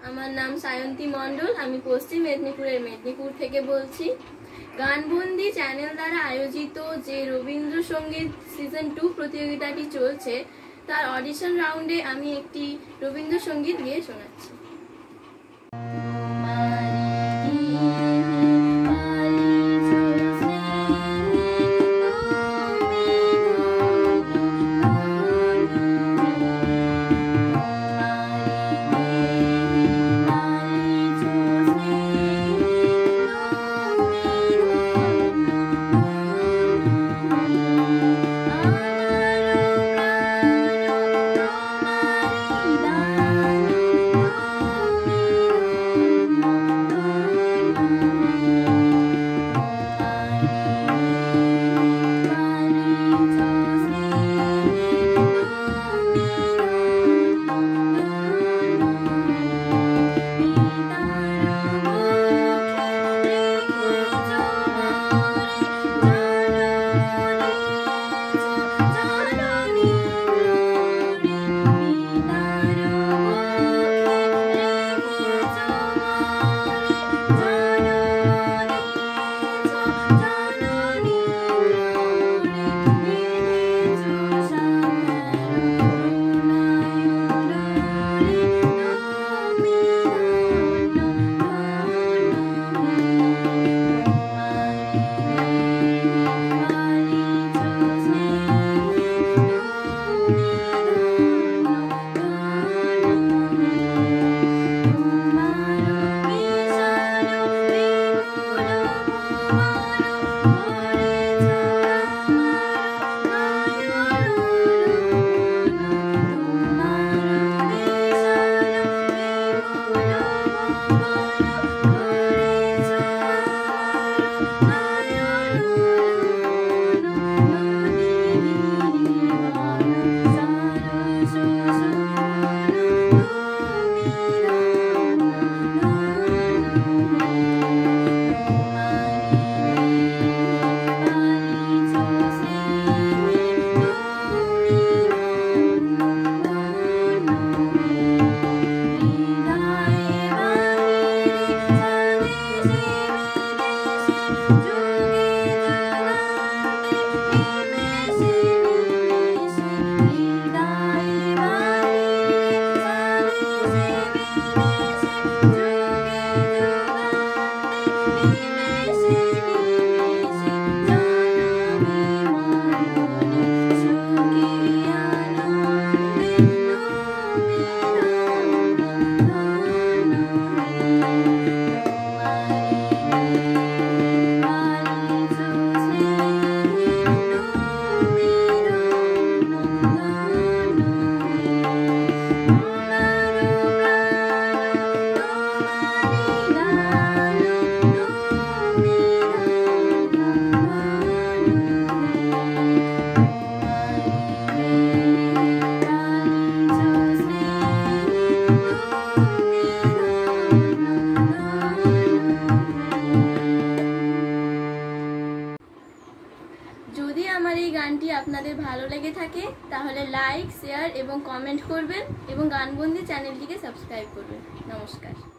আমার নাম সায়ন্তী মণ্ডল। আমি পশ্চিম মেদিনীপুরের মেদিনীপুর থেকে বলছি। গান-বন্দি চ্যানেল দ্বারা আয়োজিত যে রবীন্দ্রসঙ্গীত সিজন 2 প্রতিযোগিতাটি চলছে তার অডিশন রাউন্ডে আমি একটি রবীন্দ্রসঙ্গীত গেয়ে শোনাচ্ছি। যদি আমার এই গানটি আপনাদের ভালো লেগে থাকে তাহলে লাইক, শেয়ার এবং কমেন্ট করবেন এবং গান-বন্দি চ্যানেলটিকে সাবস্ক্রাইব করবেন। নমস্কার।